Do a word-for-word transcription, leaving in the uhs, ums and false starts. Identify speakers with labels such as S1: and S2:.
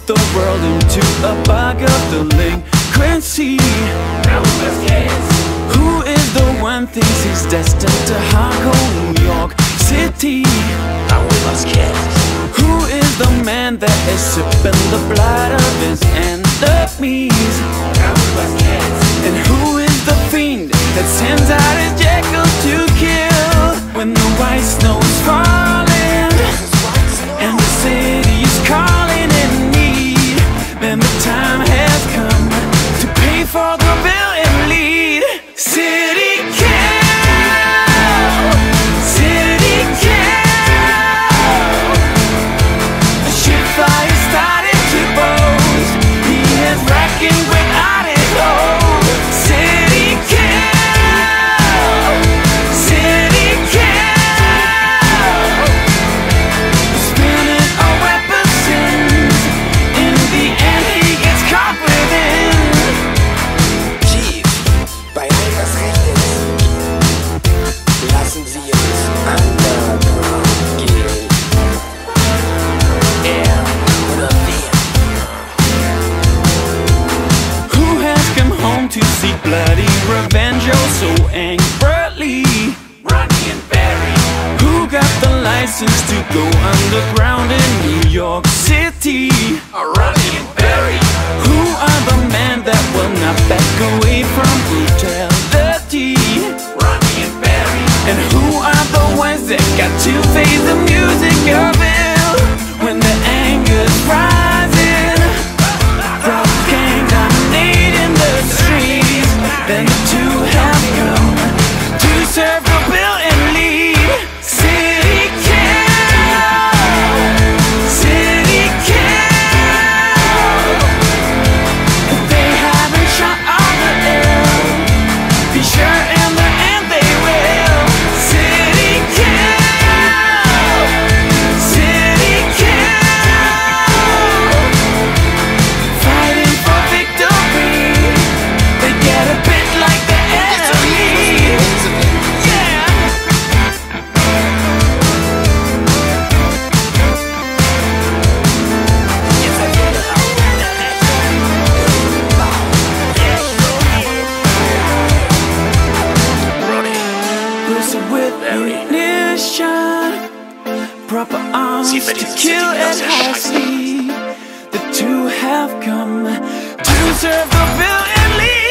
S1: the world into a bag of delinquency.
S2: Raoul Vasquez.
S1: Who is the one thinks he's destined to hardcore New York City?
S2: Raoul Vasquez.
S1: Who is the man that is sipping the blood of his enemies?
S2: Raoul Vasquez.
S1: And who is the fiend that sends out his jackals to kill? When the white snow is falling and the city is calling in need, then the time has come to pay for the bill and lead. City cow, city cow. The ship flyer started to boast. He is racking without his hope. City cow, city cow. Spinning a weapon sins. In the end he gets caught within.
S3: Chief, bei all das Recht ist, lassen Sie uns underground gehen. Er oder wir.
S1: Who has come home to seek bloody revenge oh so angrily?
S2: Ronny and Barry.
S1: Who got the license to go underground in New York City?
S2: Ronny and Barry.
S1: Who are the men that will not back away from brutality?
S2: Ronny and Barry.
S1: And who are the ones that got to face the music of ill when the anger's rising? Crowds gang dominating the streets. Then the two have come to serve the bill and lead. City cow, city cow. If they haven't shot all the ill, be sure in the end they will. City cow, city cow. Fighting for victory, they get a bit like the enemy. Yeah. Listen with ignition, proper arms
S2: Sie
S1: to
S2: verdienen
S1: kill
S2: City,
S1: and
S2: das ist
S1: high
S2: scheiße.
S1: speed. The two have come to serve the bill and lead.